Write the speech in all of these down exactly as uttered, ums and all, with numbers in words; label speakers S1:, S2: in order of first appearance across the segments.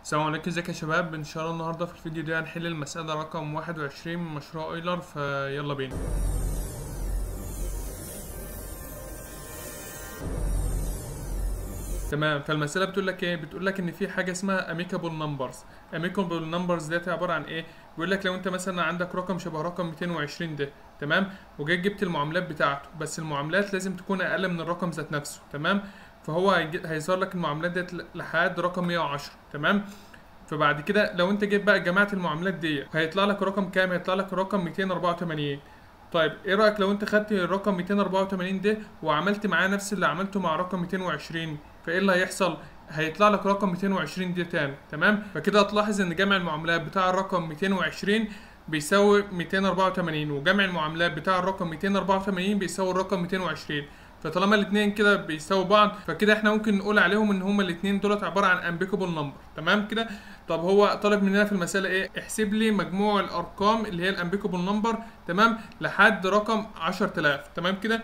S1: السلام عليكم، ازيك يا شباب؟ ان شاء الله النهارده في الفيديو ده هنحل المسألة رقم واحد وعشرين من مشروع ايلر، فيلا بينا. تمام، فالمسألة بتقول لك ايه؟ بتقول لك ان في حاجة اسمها اميكابل نمبرز. اميكابل نمبرز ديت عبارة عن ايه؟ بيقول لك لو انت مثلا عندك رقم شبه رقم مئتين وعشرين ده، تمام، وجيت جبت المعاملات بتاعته، بس المعاملات لازم تكون اقل من الرقم ذات نفسه، تمام؟ فهو هيظهر لك المعاملات ديت لحد رقم مئة وعشرة، تمام؟ فبعد كده لو انت جيت بقى جمعت المعاملات دي هيطلع لك رقم كام؟ هيطلع لك رقم مئتين واربعة وثمانين. طيب ايه رايك لو انت خدت الرقم مئتين واربعة وثمانين ده وعملت معاه نفس اللي عملته مع رقم مئتين وعشرين؟ فايه اللي هيحصل؟ هيطلع لك رقم مئتين وعشرين ده تاني، تمام؟ فكده هتلاحظ ان جمع المعاملات بتاع الرقم مئتين وعشرين بيساوي مئتين واربعة وثمانين، وجمع المعاملات بتاع الرقم مئتين واربعة وثمانين بيساوي الرقم مئتين وعشرين. فطالما الاثنين كده بيساووا بعض، فكده احنا ممكن نقول عليهم ان هما الاثنين دولت عباره عن امبيكابل نمبر، تمام كده؟ طب هو طالب مننا في المساله ايه؟ احسب لي مجموع الارقام اللي هي الامبيكابل نمبر، تمام، لحد رقم عشرة آلاف، تمام كده؟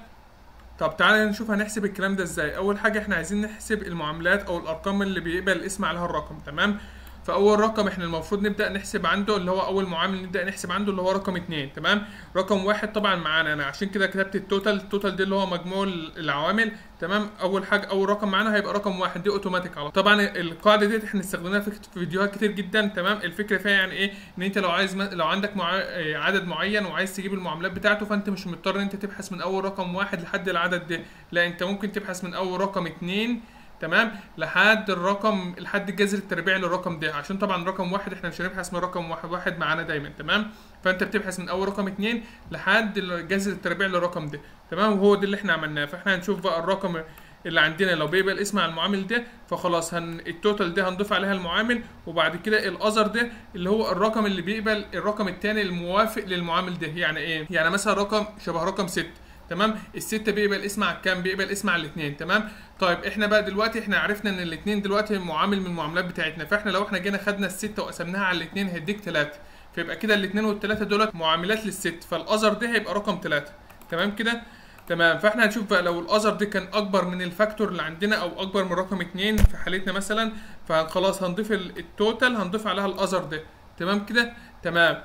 S1: طب تعالى نشوف هنحسب الكلام ده ازاي. اول حاجه احنا عايزين نحسب المعاملات او الارقام اللي بيقبل الاسم عليها الرقم، تمام؟ فاول رقم احنا المفروض نبدا نحسب عنده اللي هو اول معامل نبدا نحسب عنده اللي هو رقم اتنين، تمام؟ رقم واحد طبعا معانا، انا عشان كده كتبت التوتال. التوتال دي اللي هو مجموع العوامل، تمام؟ اول حاجه اول رقم معانا هيبقى رقم واحد، دي اوتوماتيك على طبعا. القاعده دي احنا استخدمناها في فيديوهات كتير جدا، تمام؟ الفكره فيها يعني ايه؟ ان انت لو عايز لو عندك مع... عدد معين وعايز تجيب المعاملات بتاعته، فانت مش مضطر ان انت تبحث من اول رقم واحد لحد العدد ده، لا انت ممكن تبحث من اول رقم اتنين، تمام، لحد الرقم لحد الجذر التربيعي للرقم ده، عشان طبعا رقم واحد احنا مش هنبحث من رقم واحد واحد معانا دايما، تمام؟ فانت بتبحث من اول رقم اتنين لحد الجذر التربيعي للرقم ده، تمام؟ وهو ده اللي احنا عملناه. فاحنا هنشوف بقى الرقم اللي عندنا لو بيقبل اسم على المعامل ده، فخلاص هن التوتال ده هنضيف عليها المعامل، وبعد كده الاذر ده اللي هو الرقم اللي بيقبل الرقم الثاني الموافق للمعامل ده. يعني ايه؟ يعني مثلا رقم شبه رقم ستة، تمام؟ الستة بيقبل اسم على الكام؟ بيقبل اسم على الاثنين، تمام؟ طيب احنا بقى دلوقتي احنا عرفنا ان الاثنين دلوقتي معامل من المعاملات بتاعتنا، فاحنا لو احنا جينا خدنا الستة وقسمناها على الاثنين هيديك ثلاثة، فيبقى كده الاثنين والثلاثة دولت معاملات للست، فالاذر ده هيبقى رقم ثلاثة، تمام كده؟ تمام. فاحنا هنشوف بقى لو الاذر ده كان اكبر من الفاكتور اللي عندنا او اكبر من رقم اتنين في حالتنا مثلا، فخلاص هنضيف التوتال هنضيف عليها الاذر ده، تمام كده؟ تمام.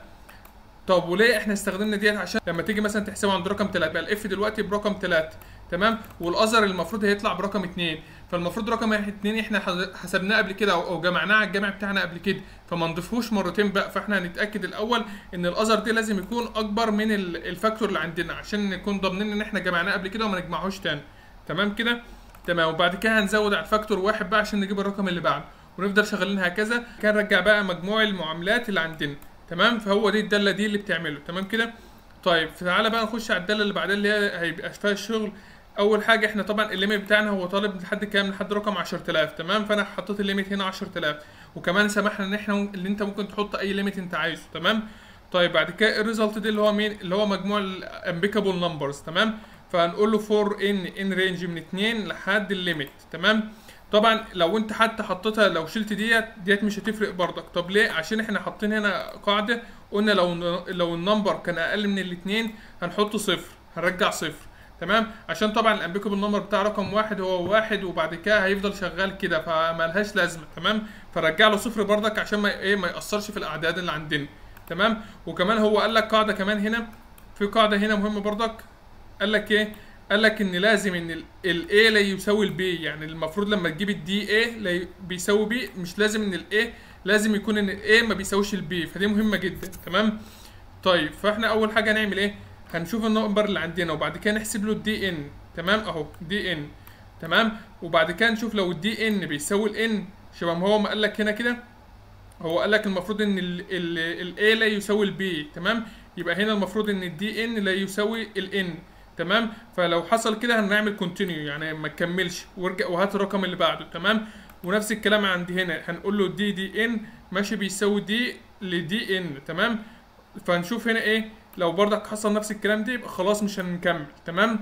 S1: طب وليه احنا استخدمنا ديت؟ عشان لما تيجي مثلا تحسبها عند رقم ثلاثة، بقى الاف دلوقتي برقم ثلاثة، تمام، والاذر المفروض هيطلع برقم اتنين، فالمفروض رقم اتنين احنا حسبناه قبل كده او جمعناه على الجمع بتاعنا قبل كده، فما نضيفهوش مرتين بقى. فاحنا هنتاكد الاول ان الاذر دي لازم يكون اكبر من الفاكتور اللي عندنا عشان نكون ضامنين ان احنا جمعناه قبل كده وما نجمعهوش تاني، تمام كده؟ تمام. وبعد كده هنزود على الفاكتور واحد بقى عشان نجيب الرقم اللي بعده، ونفضل شغالين هكذا. كان نرجع بقى مجموع المعاملات اللي عندنا، تمام؟ فهو دي الداله دي اللي بتعمله، تمام كده؟ طيب تعالى بقى نخش على الداله اللي بعدها اللي هي هيبقى فيها الشغل. اول حاجه احنا طبعا الليميت بتاعنا هو طالب لحد كام؟ لحد رقم عشرة آلاف، تمام؟ فانا حطيت الليميت هنا عشرة آلاف، وكمان سمحنا ان احنا اللي انت ممكن تحط اي ليميت انت عايزه، تمام؟ طيب بعد كده الريزلت دي اللي هو مين؟ اللي هو مجموع الامبيكابل نمبرز، تمام؟ فهنقول له فور ان ان رينج من اتنين لحد الليميت، تمام؟ طبعا لو انت حتى حطيتها لو شلت ديت ديت مش هتفرق برضك. طب ليه؟ عشان احنا حاطين هنا قاعده قلنا لو لو النمبر كان اقل من الاثنين هنحط صفر، هنرجع صفر، تمام؟ عشان طبعا الامبيكابل نمبر بتاع رقم واحد هو واحد، وبعد كده هيفضل شغال كده فمالهاش لازمه، تمام؟ فرجع له صفر برضك عشان ما ايه ما ياثرش في الاعداد اللي عندنا، تمام؟ وكمان هو قال لك قاعده كمان هنا، في قاعده هنا مهمه برضك، قال لك ايه؟ قال لك ان لازم ان الاي لا يساوي البي، يعني المفروض لما تجيب الدي اي لا بيساوي بي، مش لازم ان الاي، لازم يكون ان الاي ما بيساويش البي، فدي مهمه جدا، تمام؟ طيب فاحنا اول حاجه هنعمل ايه؟ هنشوف النمبر اللي عندنا وبعد كده نحسب له الدي ان، تمام؟ اهو دي ان، تمام؟ وبعد كده نشوف لو الدي ان بيساوي الان شبه ما هو ما قال لك هنا كده، هو قال لك المفروض ان الاي لا يساوي البي، تمام؟ يبقى هنا المفروض ان الدي ان لا يساوي الان، تمام؟ فلو حصل كده هنعمل كونتينيو يعني ما تكملش وارجع وهات الرقم اللي بعده، تمام؟ ونفس الكلام عندي هنا هنقول له دي دي ان ماشي بيساوي دي لدي ان، تمام؟ فهنشوف هنا ايه لو برضك حصل نفس الكلام دي يبقى خلاص مش هنكمل، تمام؟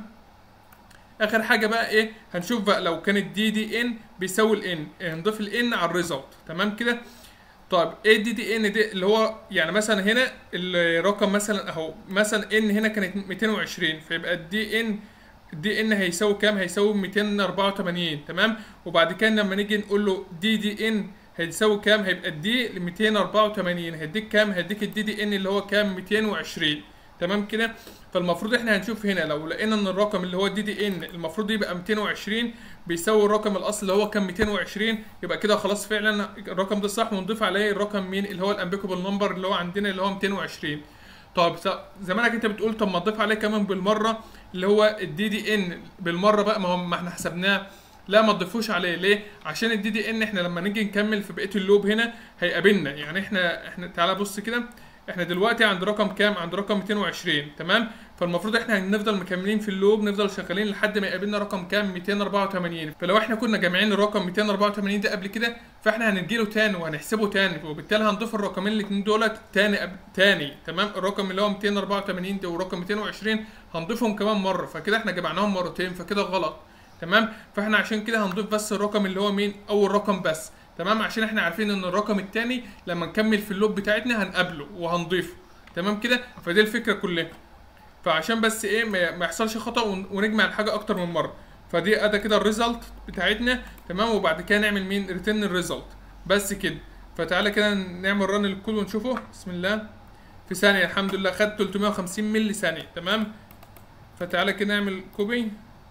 S1: اخر حاجه بقى ايه؟ هنشوف بقى لو كانت دي دي ان بيساوي الان هنضيف الان على الريزلت، تمام كده؟ طيب ايه دي دي ان دي اللي هو يعني مثلا هنا الرقم مثلا اهو مثلا ان هنا كانت مئتين وعشرين، فيبقى الدي ان الدي ان هيساوي كام؟ هيساوي مئتين واربعة وثمانين، تمام؟ وبعد كده لما نيجي نقول له دي دي ان هيساوي كام؟ هيبقى الدي ميتين واربعة وتمانين، هيديك كام؟ هيديك الدي دي ان اللي هو كام؟ ميتين وعشرين. تمام كده. فالمفروض احنا هنشوف هنا لو لقينا ان الرقم اللي هو الدي دي ان المفروض يبقى ميتين وعشرين بيساوي الرقم الاصلي اللي هو كان ميتين وعشرين، يبقى كده خلاص فعلا الرقم ده صح، ونضيف عليه الرقم مين اللي هو الامبيكابل نمبر اللي هو عندنا اللي هو ميتين وعشرين. طب زمانك انت بتقول طب ما تضيف عليه كمان بالمره اللي هو الدي دي ان بالمره بقى، ما هو ما احنا حسبناه. لا ما تضيفوش عليه ليه؟ عشان الدي دي ان احنا لما نيجي نكمل في بقيه اللوب هنا هيقابلنا، يعني احنا احنا تعالى بص كده، احنا دلوقتي عند رقم كام؟ عند رقم ميتين وعشرين. تمام. فالمفروض احنا هنفضل مكملين في اللوب، نفضل شغالين لحد ما يقابلنا رقم كام؟ ميتين واربعة وتمانين. فلو احنا كنا جامعين الرقم ميتين واربعة وتمانين ده قبل كده، فاحنا هنجيله تاني وهنحسبه تاني، وبالتالي هنضيف الرقمين الاثنين دولت تاني أب... تاني. تمام. الرقم اللي هو ميتين واربعة وتمانين ده ورقم ميتين وعشرين هنضيفهم كمان مره، فكده احنا جمعناهم مرتين، فكده غلط. تمام. فاحنا عشان كده هنضيف بس الرقم اللي هو مين؟ اول رقم بس. تمام. عشان احنا عارفين ان الرقم الثاني لما نكمل في اللوب بتاعتنا هنقابله وهنضيفه. تمام كده. فدي الفكره كلها. فعشان بس ايه ما يحصلش خطا ونجمع الحاجه اكتر من مره، فدي اداه كده الريزلت بتاعتنا. تمام. وبعد كده نعمل مين؟ ريتيرن الريزلت بس كده. فتعالى كده نعمل رن للكود ونشوفه. بسم الله. في ثانيه الحمد لله خد تلتمية وخمسين ملي ثانيه. تمام. فتعالى كده نعمل كوبي.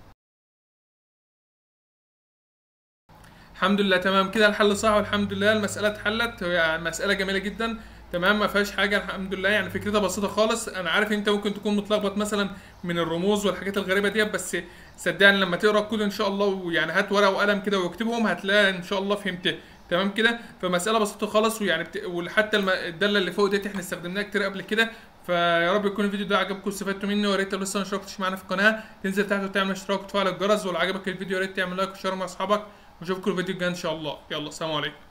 S1: الحمد لله. تمام كده الحل صح والحمد لله المساله اتحلت، يعني مساله جميله جدا. تمام. ما فيهاش حاجه الحمد لله، يعني فكرتها بسيطه خالص. انا عارف انت ممكن تكون متلخبط مثلا من الرموز والحاجات الغريبه دي، بس صدقني لما تقرا الكود ان شاء الله، ويعني هات ورقه وقلم كده واكتبهم هتلاقي ان شاء الله فهمتها. تمام كده. فمساله بسيطه خالص، ويعني بت... وحتى الم... الداله اللي فوق ديت احنا استخدمناها كتير قبل كده. فيا رب يكون الفيديو ده عجبكم واستفدتوا منه، ويا ريت لو لسه ما اشتركتش معانا في القناه تنزل تحت وتعمل اشتراك وتفعل الجرس، ولو عجبك الفيديو يا ريت تعمل لايك وشير مع اصحابك، واشوفكم الفيديو الجاي ان شاء الله. يلا سلام عليكم.